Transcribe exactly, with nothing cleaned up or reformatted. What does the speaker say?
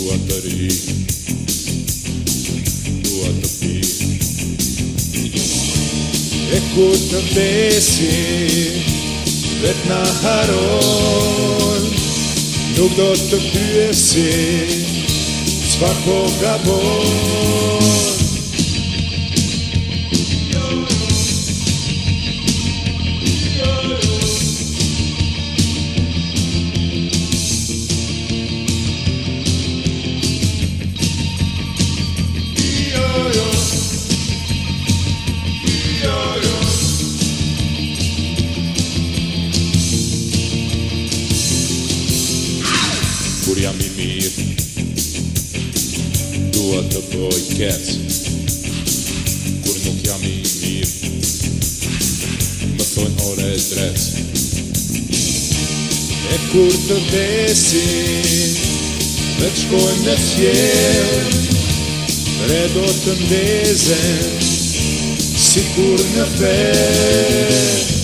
dua të ri, dua të pi. E kur të vdesi, vet na haron, nuk do të pyesi, çfarë po gabon. Kur jam i mirë, dua të bëj keq. Kur nuk jam i mirë, më thojnë ore e drejt. E kur të vdesin, veç shkojnë në qiell, re do të ndezen, si kur në fe.